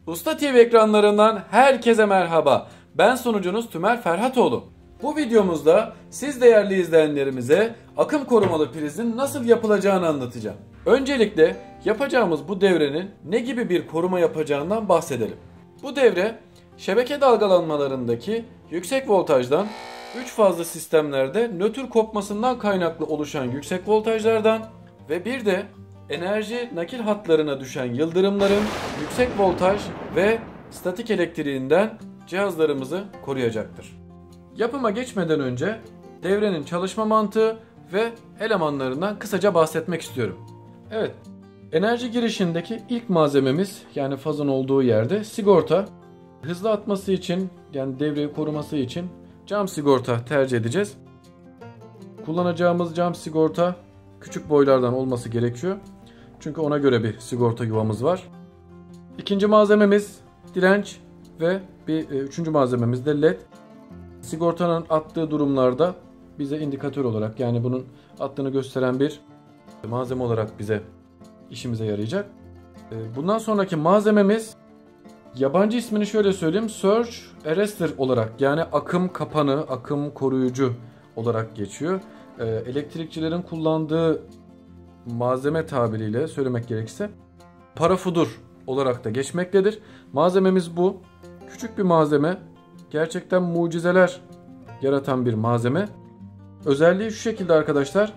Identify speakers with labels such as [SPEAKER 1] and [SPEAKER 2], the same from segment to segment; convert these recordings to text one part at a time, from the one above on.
[SPEAKER 1] Usta TV ekranlarından herkese merhaba. Ben sunucunuz Tümer Ferhatoğlu. Bu videomuzda siz değerli izleyenlerimize akım korumalı prizin nasıl yapılacağını anlatacağım. Öncelikle yapacağımız bu devrenin ne gibi bir koruma yapacağından bahsedelim. Bu devre şebeke dalgalanmalarındaki yüksek voltajdan 3 fazlı sistemlerde nötr kopmasından kaynaklı oluşan yüksek voltajlardan ve bir de enerji nakil hatlarına düşen yıldırımların yüksek voltaj ve statik elektriğinden cihazlarımızı koruyacaktır. Yapıma geçmeden önce devrenin çalışma mantığı ve elemanlarından kısaca bahsetmek istiyorum. Evet, enerji girişindeki ilk malzememiz, yani fazın olduğu yerde sigorta. Hızlı atması için, yani devreyi koruması için cam sigorta tercih edeceğiz. Kullanacağımız cam sigorta küçük boylardan olması gerekiyor. Çünkü ona göre bir sigorta yuvamız var. İkinci malzememiz direnç ve üçüncü malzememiz de led. Sigortanın attığı durumlarda bize indikatör olarak, yani bunun attığını gösteren bir malzeme olarak bize işimize yarayacak. Bundan sonraki malzememiz, yabancı ismini şöyle söyleyeyim, Surge Arrestor olarak, yani akım kapanı, akım koruyucu olarak geçiyor. Elektrikçilerin kullandığı malzeme tabiriyle söylemek gerekirse parafudur olarak da geçmektedir. Malzememiz bu. Küçük bir malzeme. Gerçekten mucizeler yaratan bir malzeme. Özelliği şu şekilde arkadaşlar.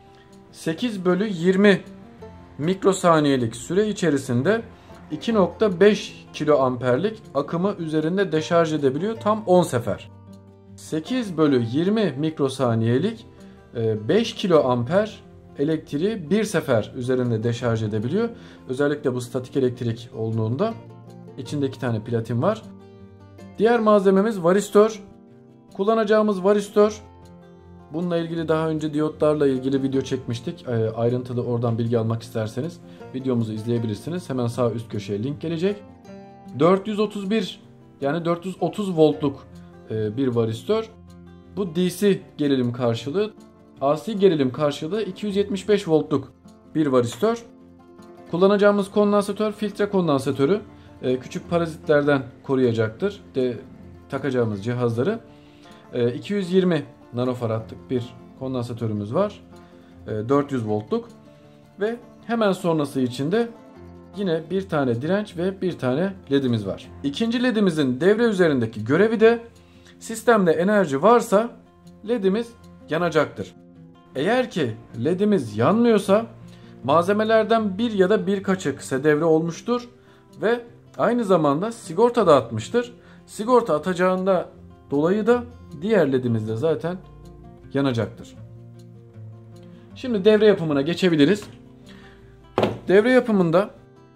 [SPEAKER 1] 8/20 mikrosaniyelik süre içerisinde 2.5 kiloamperlik akımı üzerinde deşarj edebiliyor. Tam 10 sefer. 8/20 mikrosaniyelik 5 kiloamper elektriği bir sefer üzerinde deşarj edebiliyor. Özellikle bu statik elektrik olduğunda içinde 2 tane platin var. Diğer malzememiz varistör. Kullanacağımız varistör, bununla ilgili daha önce diyotlarla ilgili video çekmiştik. Ayrıntılı oradan bilgi almak isterseniz videomuzu izleyebilirsiniz. Hemen sağ üst köşeye link gelecek. 431, yani 430 voltluk bir varistör. Bu DC gerilim karşılığı. AC gerilim karşılığı 275 voltluk bir varistör. Kullanacağımız kondansatör filtre kondansatörü. Küçük parazitlerden koruyacaktır takacağımız cihazları. 220 nanofaradlık bir kondansatörümüz var. 400 voltluk ve hemen sonrası için de yine bir tane direnç ve bir tane ledimiz var. İkinci ledimizin devre üzerindeki görevi de sistemde enerji varsa ledimiz yanacaktır. Eğer ki ledimiz yanmıyorsa malzemelerden bir ya da birkaçı kısa devre olmuştur ve aynı zamanda sigorta da atmıştır. Sigorta atacağında dolayı da diğer ledimiz de zaten yanacaktır. Şimdi devre yapımına geçebiliriz. Devre yapımında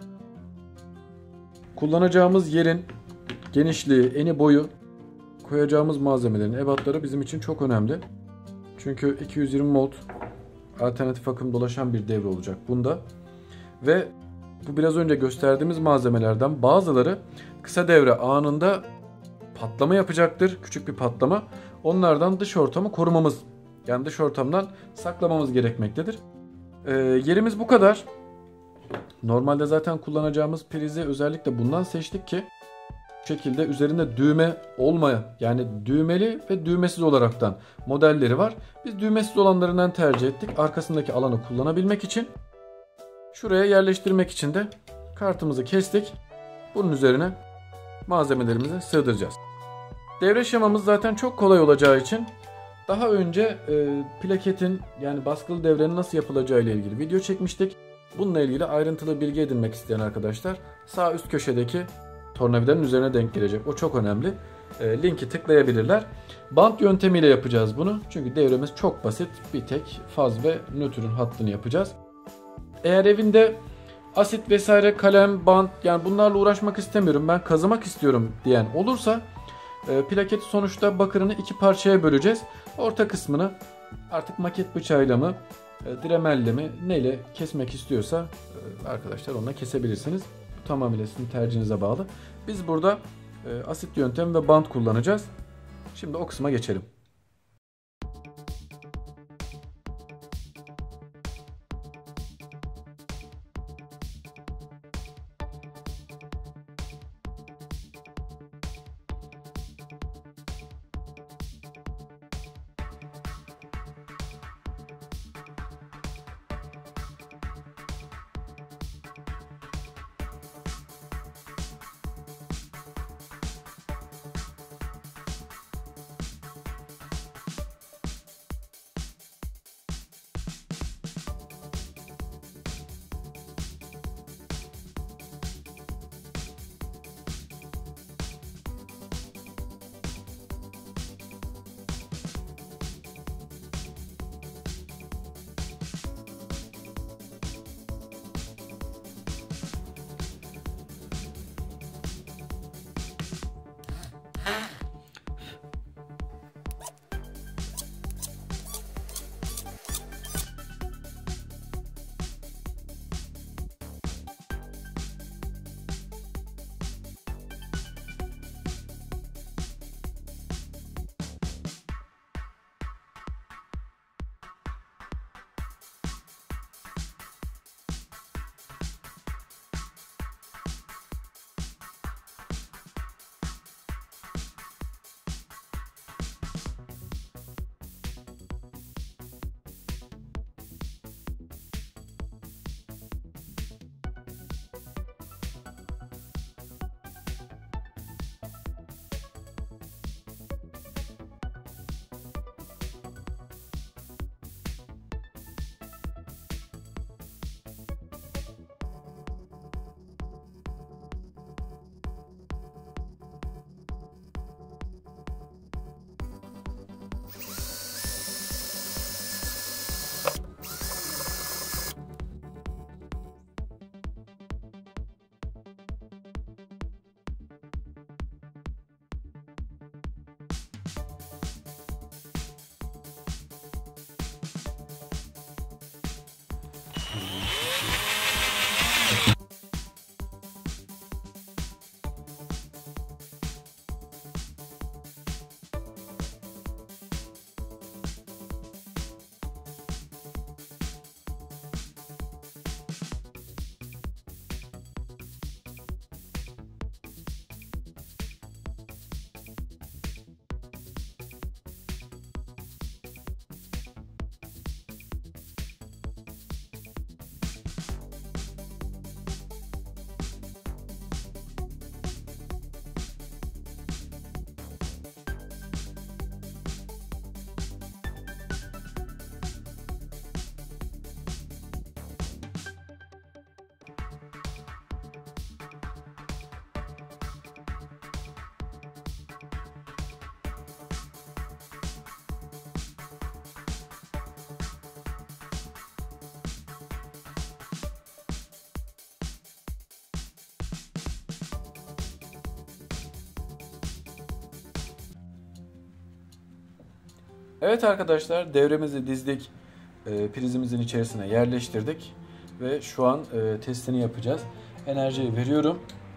[SPEAKER 1] kullanacağımız yerin genişliği, eni, boyu, koyacağımız malzemelerin ebatları bizim için çok önemli. Çünkü 220 volt alternatif akım dolaşan bir devre olacak bunda. Ve bu biraz önce gösterdiğimiz malzemelerden bazıları kısa devre anında patlama yapacaktır. Küçük bir patlama. Onlardan dış ortamı korumamız, yani dış ortamdan saklamamız gerekmektedir. Yerimiz bu kadar. Normalde zaten kullanacağımız prizi özellikle bundan seçtik ki bu şekilde üzerinde düğme olmayan, yani düğmeli ve düğmesiz olaraktan modelleri var. Biz düğmesiz olanlarından tercih ettik. Arkasındaki alanı kullanabilmek için. Şuraya yerleştirmek için de kartımızı kestik. Bunun üzerine malzemelerimizi sığdıracağız. Devre şemamız zaten çok kolay olacağı için daha önce plaketin, yani baskılı devrenin nasıl yapılacağı ile ilgili video çekmiştik. Bununla ilgili ayrıntılı bilgi edinmek isteyen arkadaşlar sağ üst köşedeki tornavidanın üzerine denk gelecek. O çok önemli. Linki tıklayabilirler. Bant yöntemiyle yapacağız bunu. Çünkü devremiz çok basit. Bir tek faz ve nötrün hattını yapacağız. Eğer evinde asit vesaire, kalem, bant, yani bunlarla uğraşmak istemiyorum, ben kazımak istiyorum diyen olursa plaketi sonuçta bakırını 2 parçaya böleceğiz. Orta kısmını artık maket bıçağıyla mı, dremelle mi, neyle kesmek istiyorsa arkadaşlar onunla kesebilirsiniz. Bu tamamıyla sizin tercihinize bağlı. Biz burada asit yöntemi ve bant kullanacağız. Şimdi o kısma geçelim. Evet arkadaşlar, devremizi dizdik, prizimizin içerisine yerleştirdik ve şu an testini yapacağız. Enerjiyi veriyorum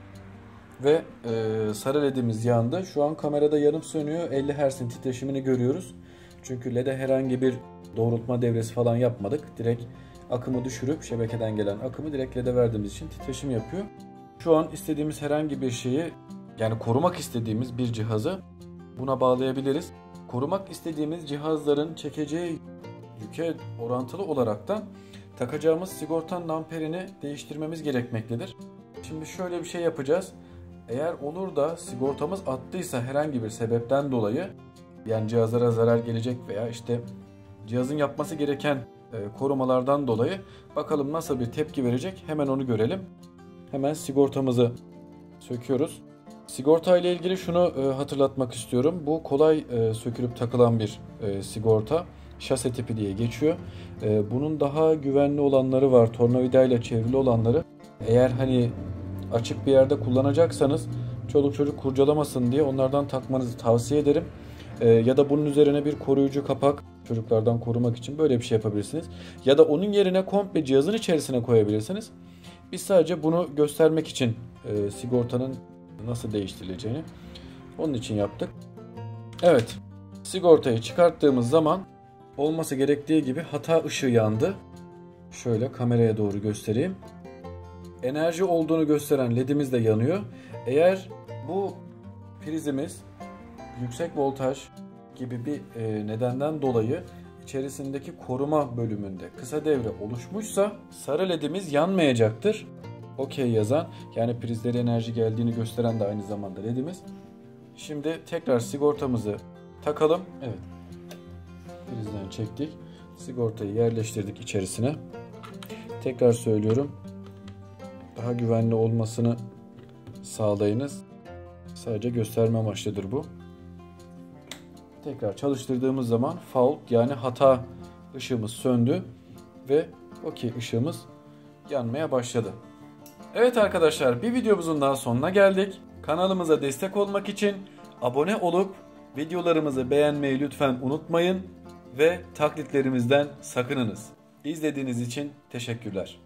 [SPEAKER 1] ve sarı ledimiz yandı. Şu an kamerada yanıp sönüyor. 50 Hz'in titreşimini görüyoruz. Çünkü led'e herhangi bir doğrultma devresi falan yapmadık. Direkt akımı düşürüp şebekeden gelen akımı direkt led'e verdiğimiz için titreşim yapıyor. Şu an istediğimiz herhangi bir şeyi, yani korumak istediğimiz bir cihazı buna bağlayabiliriz. Korumak istediğimiz cihazların çekeceği yüke orantılı olaraktan takacağımız sigortanın amperini değiştirmemiz gerekmektedir. Şimdi şöyle bir şey yapacağız. Eğer olur da sigortamız attıysa herhangi bir sebepten dolayı, yani cihazlara zarar gelecek veya işte cihazın yapması gereken korumalardan dolayı, bakalım nasıl bir tepki verecek, hemen onu görelim. Hemen sigortamızı söküyoruz. Sigorta ile ilgili şunu hatırlatmak istiyorum. Bu kolay sökülüp takılan bir sigorta. Şase tipi diye geçiyor. Bunun daha güvenli olanları var. Tornavida ile çevrili olanları. Eğer hani açık bir yerde kullanacaksanız çoluk çocuk kurcalamasın diye onlardan takmanızı tavsiye ederim. Ya da bunun üzerine bir koruyucu kapak, çocuklardan korumak için böyle bir şey yapabilirsiniz. Ya da onun yerine komple cihazın içerisine koyabilirsiniz. Biz sadece bunu göstermek için sigortanın nasıl değiştirileceğini onun için yaptık. Evet, sigortayı çıkarttığımız zaman olması gerektiği gibi hata ışığı yandı. Şöyle kameraya doğru göstereyim. Enerji olduğunu gösteren ledimiz de yanıyor. Eğer bu prizimiz yüksek voltaj gibi bir nedenden dolayı içerisindeki koruma bölümünde kısa devre oluşmuşsa sarı ledimiz yanmayacaktır. OK yazan, yani prizlere enerji geldiğini gösteren de aynı zamanda ledimiz. Şimdi tekrar sigortamızı takalım. Evet. Prizden çektik. Sigortayı yerleştirdik içerisine. Tekrar söylüyorum. Daha güvenli olmasını sağlayınız. Sadece gösterme amaçlıdır bu. Tekrar çalıştırdığımız zaman fault, yani hata ışığımız söndü ve OK ışığımız yanmaya başladı. Evet arkadaşlar, bir videomuzun daha sonuna geldik. Kanalımıza destek olmak için abone olup videolarımızı beğenmeyi lütfen unutmayın ve taklitlerimizden sakınınız. İzlediğiniz için teşekkürler.